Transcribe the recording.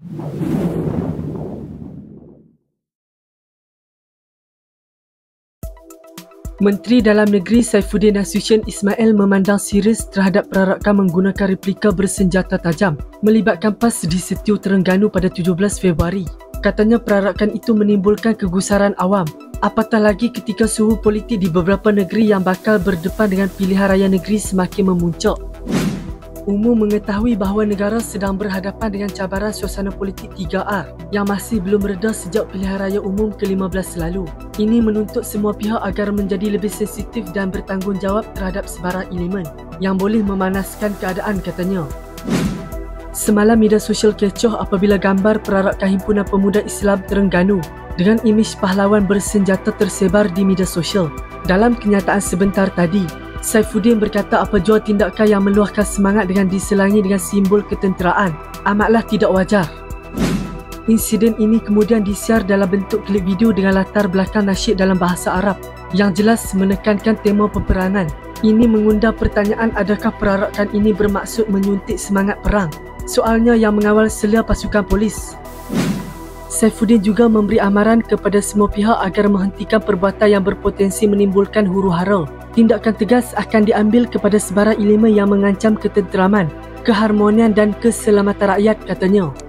Menteri Dalam Negeri Saifuddin Nasution Ismail memandang serius terhadap perarakan menggunakan replika bersenjata tajam melibatkan PAS di Setiu Terengganu pada 17 Februari. Katanya perarakan itu menimbulkan kegusaran awam, apatah lagi ketika suhu politik di beberapa negeri yang bakal berdepan dengan pilihan raya negeri semakin memuncak. Umum mengetahui bahawa negara sedang berhadapan dengan cabaran suasana politik 3R yang masih belum reda sejak pilihan raya umum ke-15 lalu. Ini menuntut semua pihak agar menjadi lebih sensitif dan bertanggungjawab terhadap sebarang elemen yang boleh memanaskan keadaan, katanya. Semalam media sosial kecoh apabila gambar perarakan Himpunan Pemuda Islam Terengganu dengan imej pahlawan bersenjata tersebar di media sosial. Dalam kenyataan sebentar tadi, Saifuddin berkata apa jua tindakan yang meluahkan semangat dengan diselangi dengan simbol ketenteraan amatlah tidak wajar. Insiden ini kemudian disiar dalam bentuk klip video dengan latar belakang nasyid dalam bahasa Arab yang jelas menekankan tema peperangan. Ini mengundang pertanyaan, adakah perarakan ini bermaksud menyuntik semangat perang? Soalnya yang mengawal selia pasukan polis. Saifuddin juga memberi amaran kepada semua pihak agar menghentikan perbuatan yang berpotensi menimbulkan huru-hara. Tindakan tegas akan diambil kepada sebarang elemen yang mengancam ketenteraman, keharmonian dan keselamatan rakyat, katanya.